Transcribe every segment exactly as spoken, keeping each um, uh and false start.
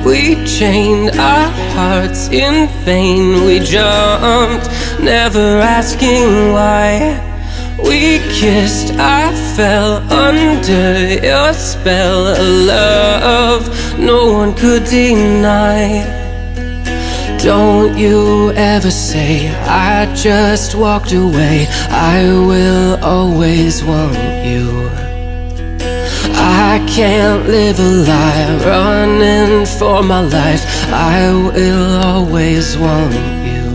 We chained our hearts in vain. We jumped, never asking why. We kissed, I fell under your spell. A love no one could deny. Don't you ever say I just walked away. I will always want you. I can't live a lie, running for my life. I will always want you.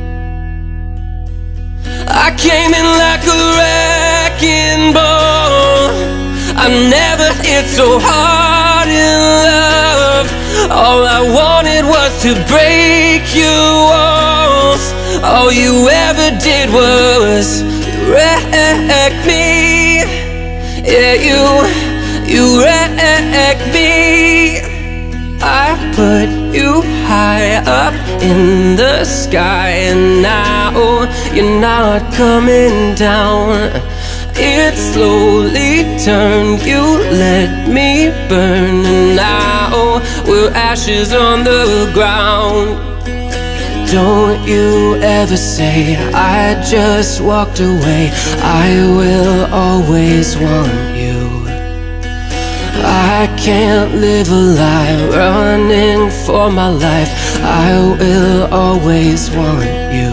I came in like a wrecking ball. I never hit so hard in love. All I wanted was to break your walls. All you ever did was wreck me. Yeah, you, you wrecked me. I put you high up in the sky, and now you're not coming down. It slowly turned, you let me burn, and now we're ashes on the ground. Don't you ever say I just walked away. I will always want you. I can't live a lie, running for my life. I will always want you.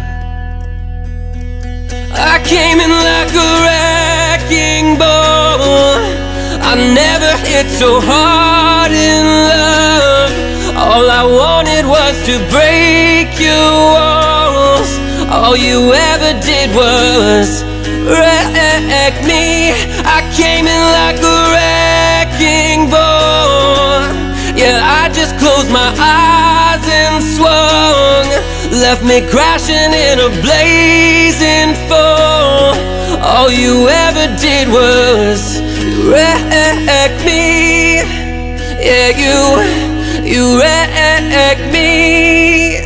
I came in like a wrecking ball. I never hit so hard in love. All I wanted was to break your walls. All you ever did was wreck me. I came in like a wrecking ball. Yeah, I just closed my eyes and swung, left me crashing in a blazing fall. All you ever did was wreck me. Yeah, you, you wrecked me.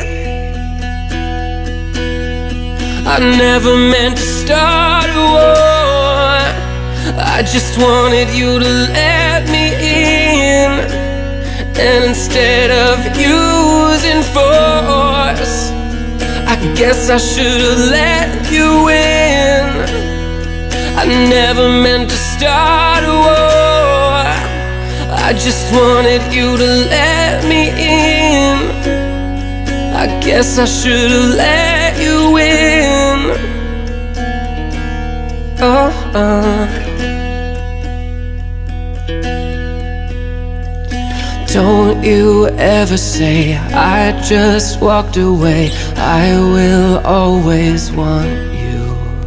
I never meant to start a war. I just wanted you to let me in, and instead of using force, I guess I should've let you in. I never meant to start a war. I just wanted you to let me in. I guess I should've let you in. Oh, uh. Don't you ever say I just walked away. I will always want you.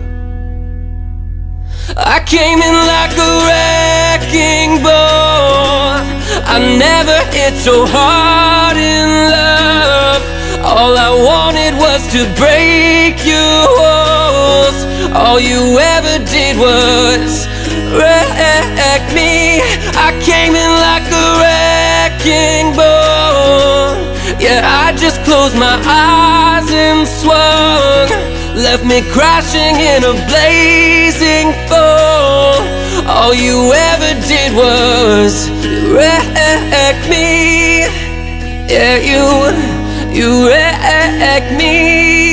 I came in like a wrecking ball. I never hit so hard in love. All I wanted was to break your walls. All you ever did was wreck me. I came in like a wrecking ball. Yeah, I just closed my eyes and swung, left me crashing in a blazing fall. All you ever did was wreck me. Yeah, you, you wrecked me.